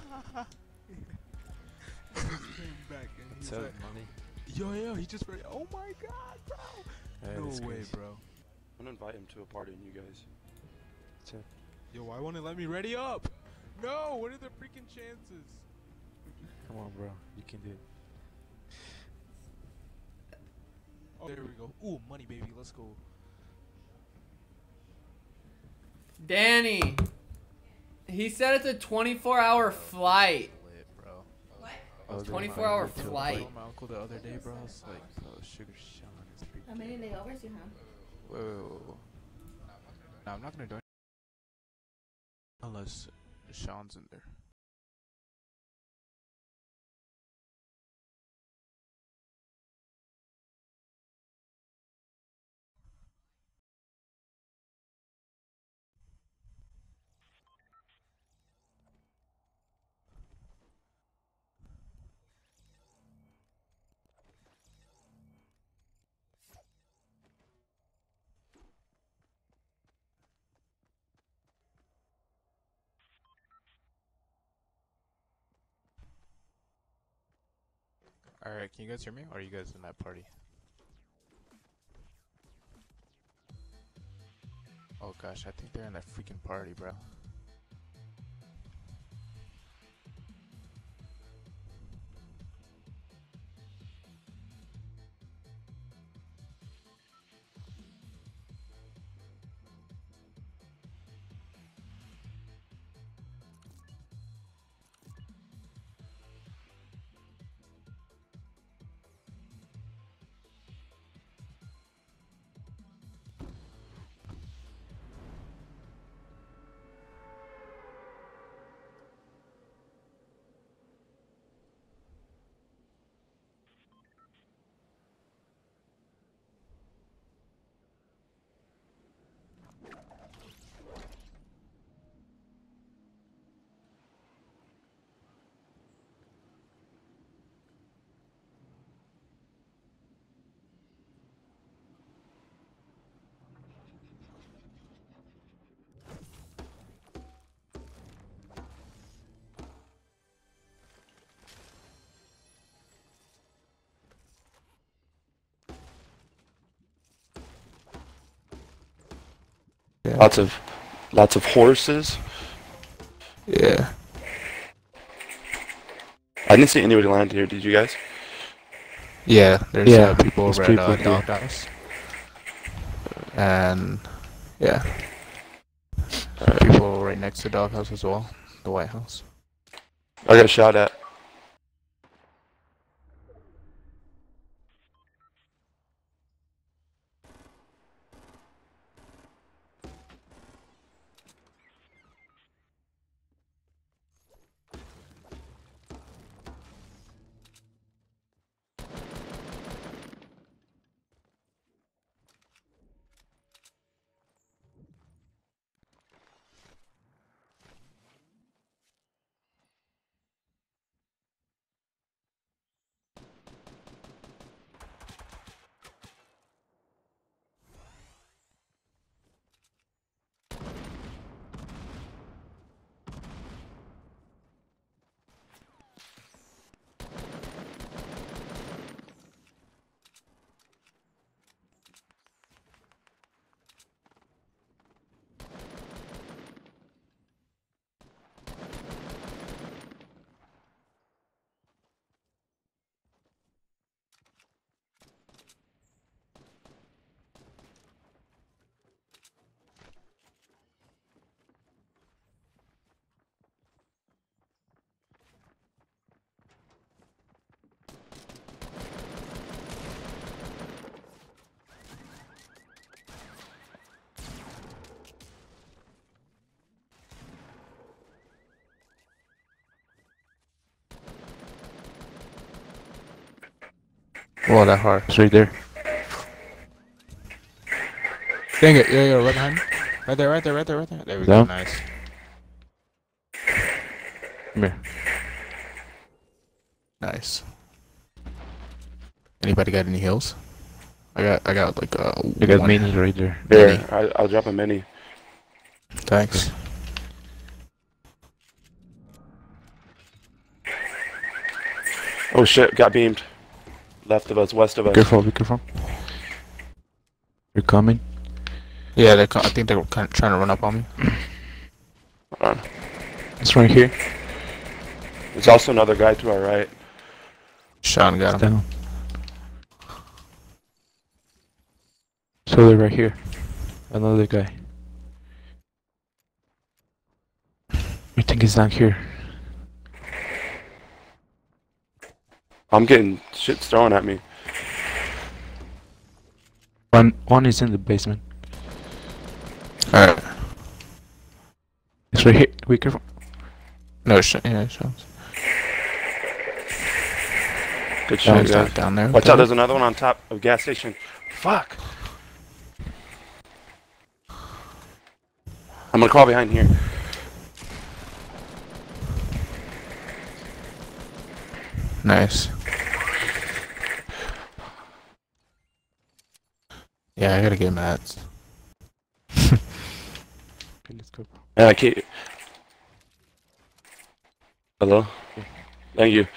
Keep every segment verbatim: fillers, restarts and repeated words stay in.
He just came back and he's What's up, like, money? yo, yo, he just ready. Oh my god, bro. Hey, No that's way, crazy. bro. I'm gonna invite him to a party and you guys. What's up? Yo, why won't it let me ready up? No, what are the freaking chances? Come on, bro. You can do it. Oh, there we go. Ooh, money, baby. Let's go. Danny, he said it's a twenty-four hour flight. Lit, bro. What? I was twenty-four telling my hour uncle- flight. I told my uncle the other day, bro. It's like, bro, Sugar Sean is freaking. How many layovers you have? Whoa, whoa, whoa, whoa. No, I'm not gonna do it unless Sean's in there. Alright, can you guys hear me? Or are you guys in that party? Oh gosh, I think they're in that freaking party, bro. Yeah. Lots of, lots of horses. Yeah. I didn't see anybody land here. Did you guys? Yeah, there's Yeah, uh, people there's over people at uh, here. Doghouse. And yeah, Alright. people right next to Doghouse as well, the White House. I got shot at. Well, that hard. It's right there. Dang it, yo, yo, right behind me. Right there, right there, right there, right there. There we go, Down. nice. Come here. Nice. Anybody got any heals? I got, I got like uh. I got one- minis right there. Here, Mini. I, I'll drop a mini. Thanks. Oh shit, got beamed. Left of us, west of Be us. careful, be careful. They're coming. Yeah, they. I think they're kind of trying to run up on me. Hold on. It's right here. There's also another guy to our right. Shot and got him. Down. So they're right here. Another guy. I think he's down here. I'm getting shit thrown at me. One, one is in the basement. Alright. It's right here. Be careful. No shit. Yeah, shots. Good Oh, shit, he's guys. not down there. Watch out, there's another one on top of gas station. Fuck. I'm gonna crawl behind here. Nice. Yeah, I gotta get mats. Okay, let's go. Yeah, I can't. Hello? Thank you.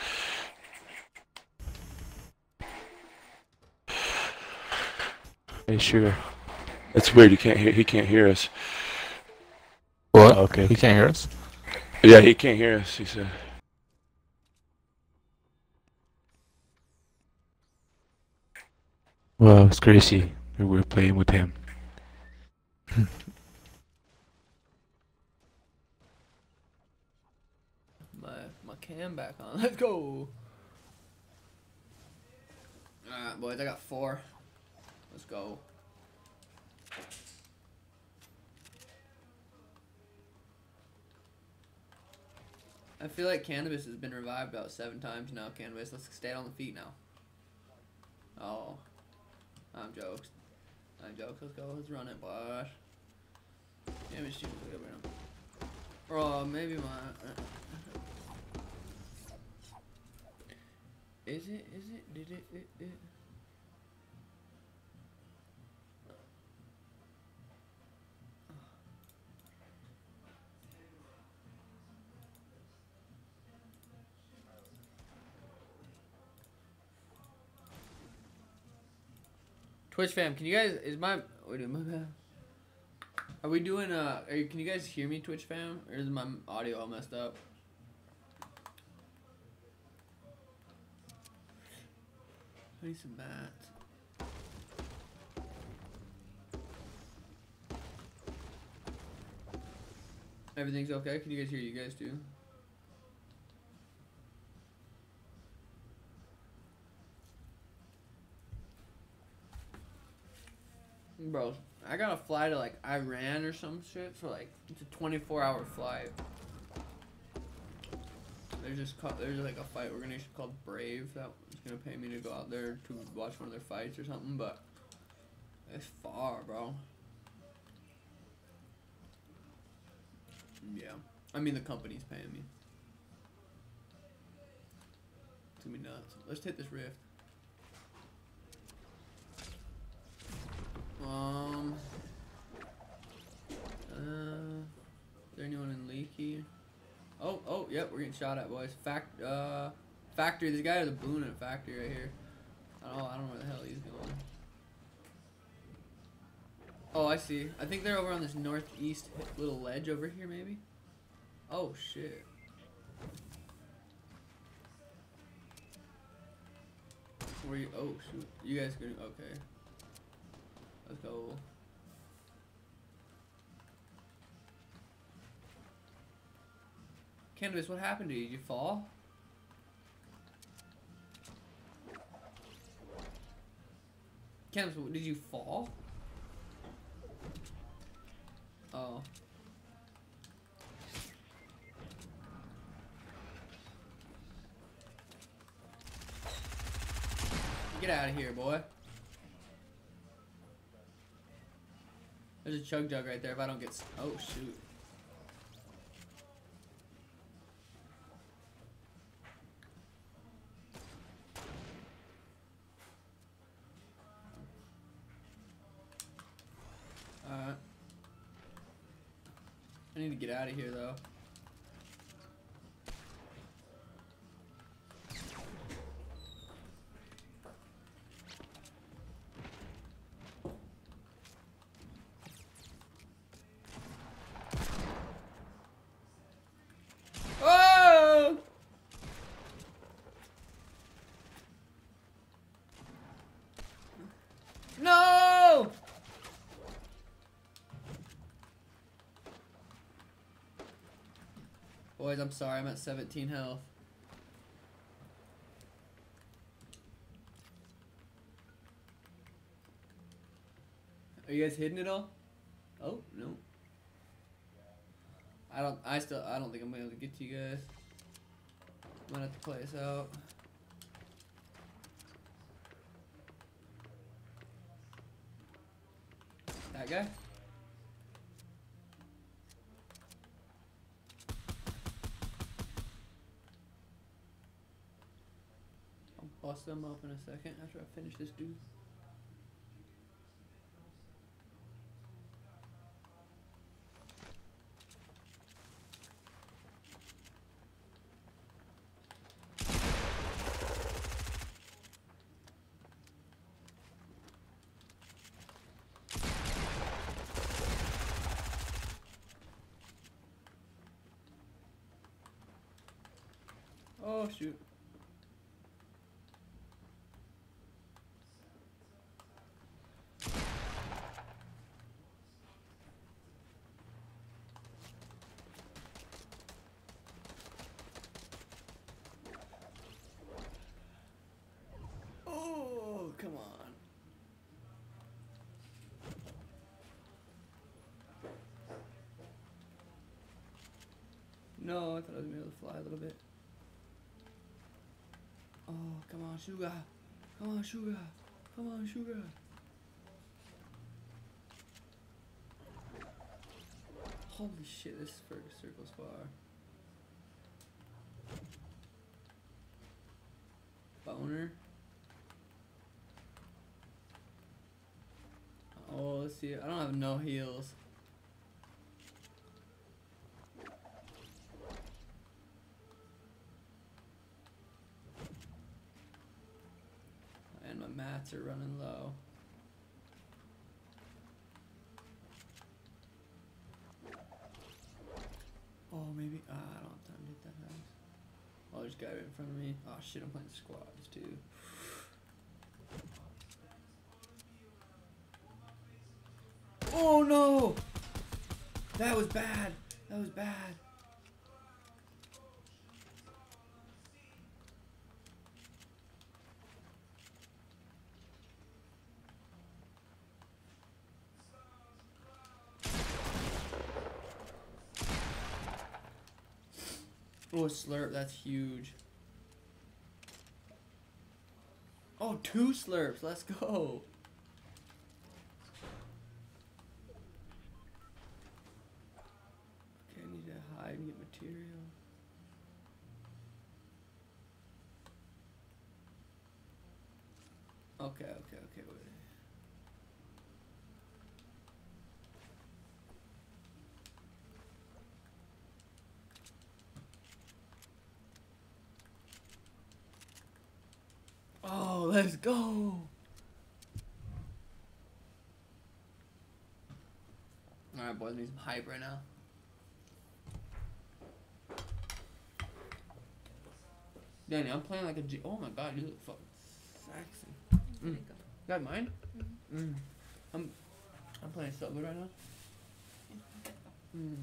Hey, sugar. It's weird, you can't hear he can't hear us. What? Okay. He can't hear us? Yeah, he can't hear us, he said. Well, it's crazy. We were playing with him. My my cam back on. Let's go. Alright, boys, I got four. Let's go. I feel like Cannabis has been revived about seven times now, Cannabis. Let's stay on the feet now. Oh. I'm jokes. I'm jokes. Let's go. Let's run it, boys. Yeah, we should go around. Bro, maybe my... Is it? Is it? Did it? it, it? Twitch fam, can you guys? Is my wait a minute. Are we doing? Uh, are you, can you guys hear me, Twitch fam, or is my audio all messed up? I need some mats. Everything's okay? Can you guys hear you guys too? Bro, I gotta fly to like Iran or some shit for like, it's a twenty-four hour flight. There's just there's like a fight organization called Brave that is gonna pay me to go out there to watch one of their fights or something, but it's far, bro. Yeah, I mean the company's paying me. It's gonna be nuts. Let's hit this rift. Um. Uh. Is there anyone in Leaky? Oh, oh, yep, we're getting shot at, boys. Fact, uh, factory. This guy has a boon at factory right here. I don't know. I don't know where the hell he's going. Oh, I see. I think they're over on this northeast little ledge over here, maybe. Oh shit. Where you? Oh shoot. You guys gonna? Okay. Let's go. Cannabis, what happened to you? Did you fall? Cannabis, did you fall? Oh. Get out of here, boy. There's a chug jug right there if I don't get... S oh, shoot. Alright. I need to get out of here, though. Boys, I'm sorry, I'm at seventeen health. Are you guys hitting it all? Oh, no. I don't, I still, I don't think I'm gonna be able to get to you guys. I'm gonna have to play this out. That guy? I'll bust them up in a second after I finish this dude. Oh shoot. Oh, come on. No, I thought I was gonna be able to fly a little bit. Oh, come on, Sugar. Come on, Sugar. Come on, Sugar. Holy shit, this first circle's far. Boner. Oh, let's see. I don't have no heals. And my mats are running low. Oh, maybe. Uh, I don't have time to hit that house. Oh, there's a guy right in front of me. Oh shit, I'm playing squads too. Oh no! That was bad. That was bad. Oh, a slurp, that's huge. Oh, two slurps, let's go. Okay, I need to hide and get material. Okay, okay, okay, wait. Oh, let's go. Alright, boys, I need some hype right now. Danny, I'm playing like a G. Oh my god, you look fucking sexy. Mm. Got mine? Mm. Mm. I'm I'm playing so good right now. Mm.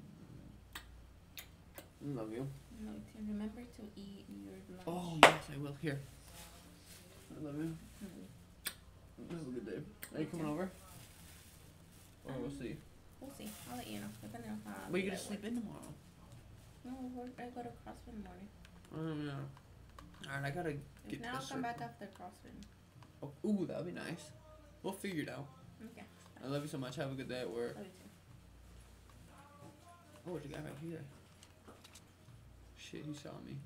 Love you. No, to remember to eat your lunch. Oh yes, I will. Here. I love you. Mm-hmm. Have a good day. Are you coming over? Or we'll see. We'll see. I'll let you know. Depending on how. But you late gonna I sleep work. in tomorrow? No, we're, I go to CrossFit in the morning. Oh yeah. Alright, I gotta If get now to I'll the come back circle. after CrossFit. Oh, ooh, that'll be nice. We'll figure it out. Okay. I love you so much. Have a good day at work. Love you too. Oh, there's a guy right here. Shit, he saw me.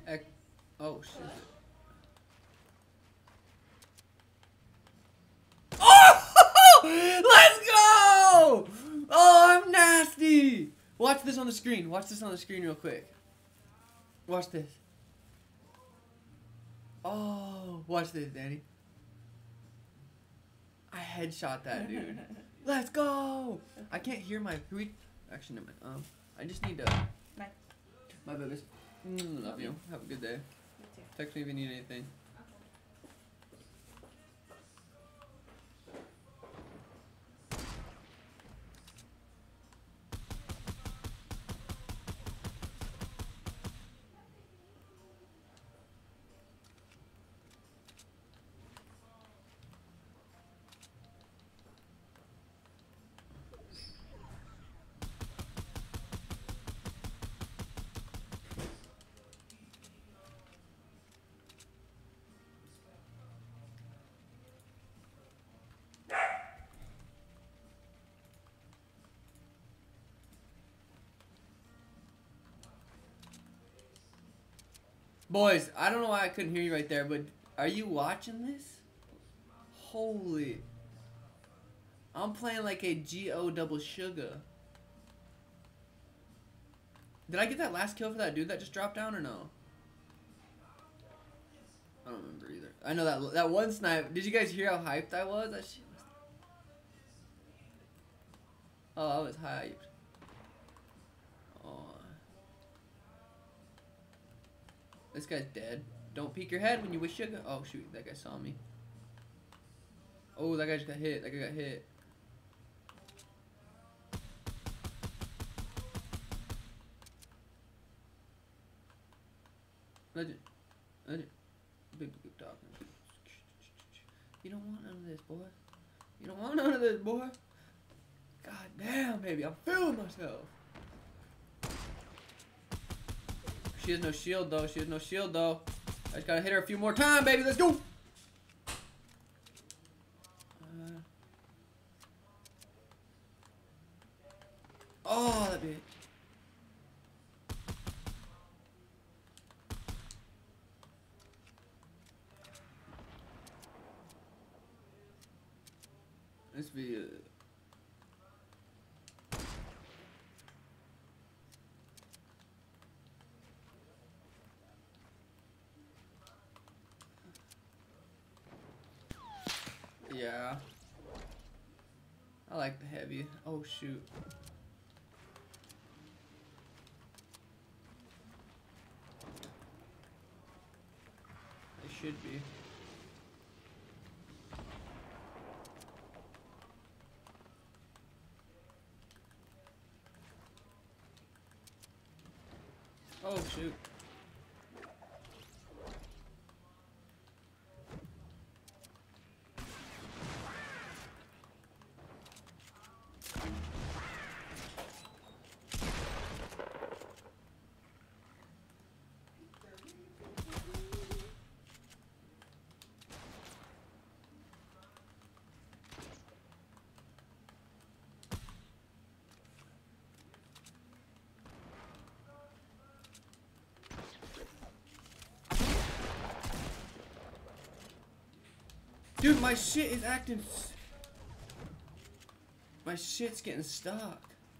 Ec oh shit. Oh! Let's go! Oh, I'm nasty. Watch this on the screen. Watch this on the screen real quick. Watch this. Oh, watch this, Danny. I headshot that dude. Let's go! I can't hear my. Who we? Actually, never mind. Um, I just need to. Bye. My babies. Mm, love you. Have a good day. You too. Text me if you need anything. Boys, I don't know why I couldn't hear you right there, but are you watching this? Holy. I'm playing like a G O double sugar. Did I get that last kill for that dude that just dropped down or no? I don't remember either. I know that that one snipe. Did you guys hear how hyped I was? That shit was... Oh, I was hyped. Oh. This guy's dead. Don't peek your head when you wish sugar. Oh shoot, that guy saw me. Oh, that guy just got hit. That guy got hit. Legend. Legend. Big, big dog. You don't want none of this, boy. You don't want none of this, boy. God damn, baby. I'm feeling myself. She has no shield, though. She has no shield, though. I just gotta hit her a few more times, baby. Let's go. Uh, oh, that bitch. This be uh, yeah. I like the heavy. Oh shoot. It should be. Oh shoot. Dude, my shit is acting. S my shit's getting stuck.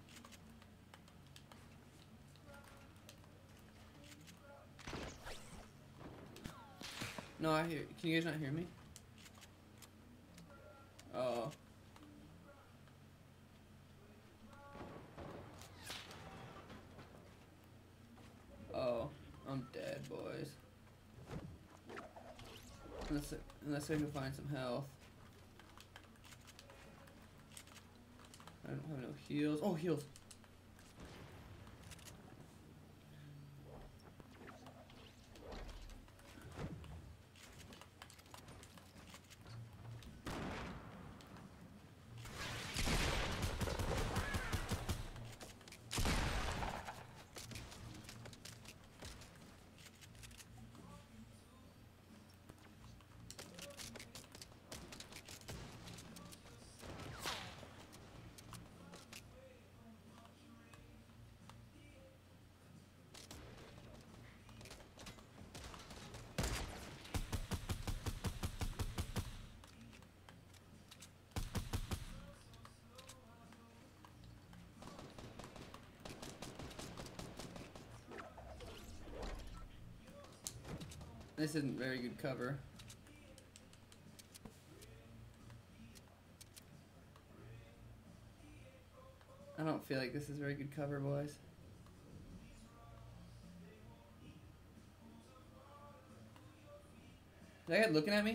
No, I hear. Can you guys not hear me? Oh. Oh, I'm dead, boys. Unless, unless I can find some health. I don't have no heals. Oh, heals. This isn't very good cover. I don't feel like this is very good cover, boys. Is that guy looking at me?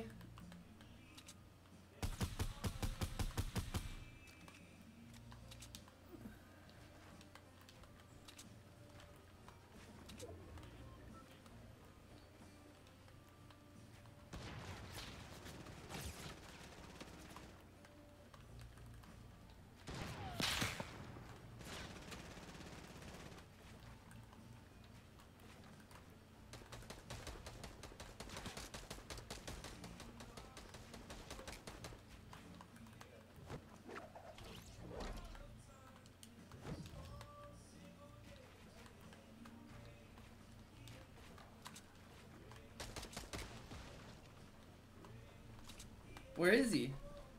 Where is he?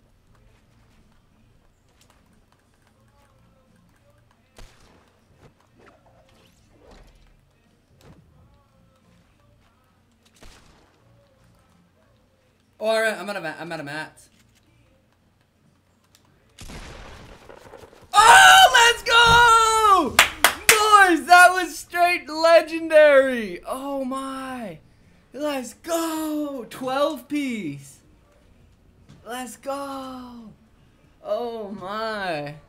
Oh, all right, I'm out of ma- I'm out of mats. Oh, let's go, boys! That was straight legendary. Oh my, let's go! twelve piece. Let's go! Oh my!